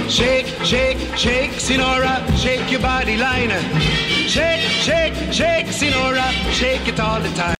Shake, shake, shake, Sinora, shake your body line. Shake, shake, shake, Sinora, shake it all the time.